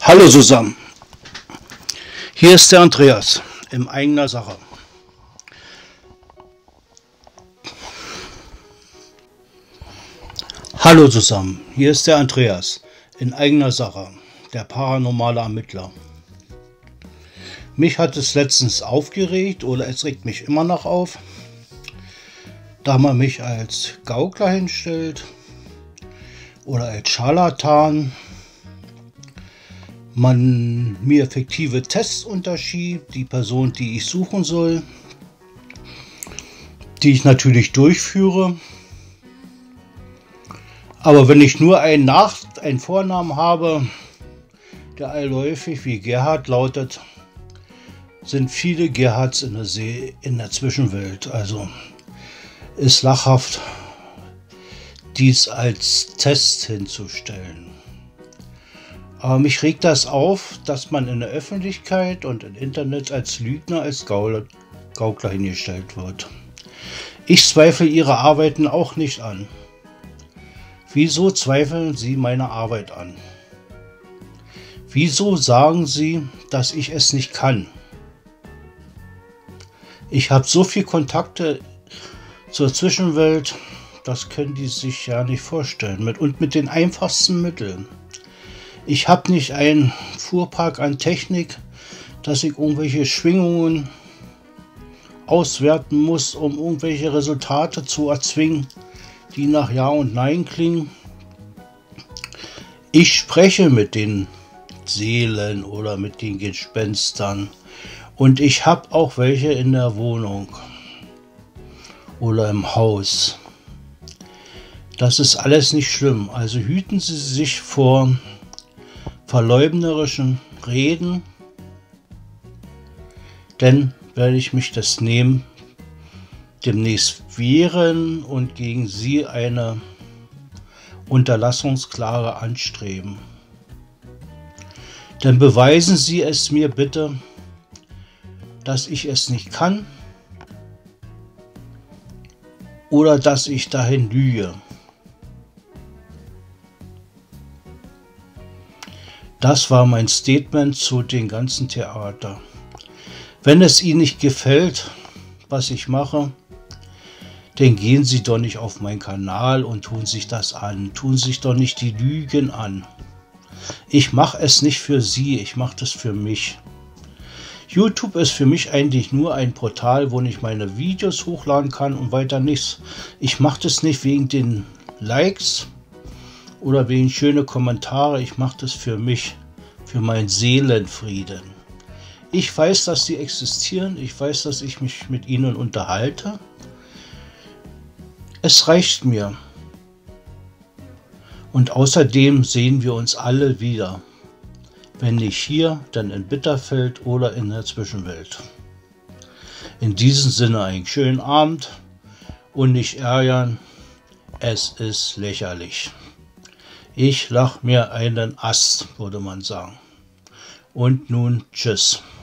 Hallo zusammen, hier ist der Andreas in eigener Sache. Hallo zusammen, hier ist der Andreas in eigener Sache, der paranormale Ermittler. Mich hat es letztens aufgeregt oder es regt mich immer noch auf, da man mich als Gaukler hinstellt oder als Scharlatan. Man mir fiktive Tests unterschiebt, die Person, die ich suchen soll, die ich natürlich durchführe. Aber wenn ich nur einen Vornamen habe, der allläufig wie Gerhard lautet, sind viele Gerhards in der Zwischenwelt. Also ist lachhaft, dies als Test hinzustellen. Aber mich regt das auf, dass man in der Öffentlichkeit und im Internet als Lügner, als Gaukler hingestellt wird. Ich zweifle Ihre Arbeiten auch nicht an. Wieso zweifeln Sie meine Arbeit an? Wieso sagen Sie, dass ich es nicht kann? Ich habe so viele Kontakte zur Zwischenwelt, das können die sich ja nicht vorstellen. Mit den einfachsten Mitteln. Ich habe nicht einen Fuhrpark an Technik, dass ich irgendwelche Schwingungen auswerten muss, um irgendwelche Resultate zu erzwingen, die nach Ja und Nein klingen. Ich spreche mit den Seelen oder mit den Gespenstern und ich habe auch welche in der Wohnung oder im Haus. Das ist alles nicht schlimm, also hüten Sie sich vor verleumderischen Reden, denn werde ich mich das nehmen, demnächst wehren und gegen Sie eine Unterlassungsklage anstreben. Denn beweisen Sie es mir bitte, dass ich es nicht kann oder dass ich dahin lüge. Das war mein Statement zu den ganzen Theater. Wenn es Ihnen nicht gefällt, was ich mache, dann gehen Sie doch nicht auf meinen Kanal und tun sich das an. Tun sich doch nicht die Lügen an. Ich mache es nicht für Sie, ich mache das für mich. YouTube ist für mich eigentlich nur ein Portal, wo ich meine Videos hochladen kann und weiter nichts. Ich mache das nicht wegen den Likes oder wegen schöne Kommentare, ich mache das für mich, für meinen Seelenfrieden. Ich weiß, dass sie existieren, ich weiß, dass ich mich mit ihnen unterhalte. Es reicht mir. Und außerdem sehen wir uns alle wieder. Wenn nicht hier, dann in Bitterfeld oder in der Zwischenwelt. In diesem Sinne einen schönen Abend und nicht ärgern, es ist lächerlich. Ich lach mir einen Ast, würde man sagen. Und nun tschüss.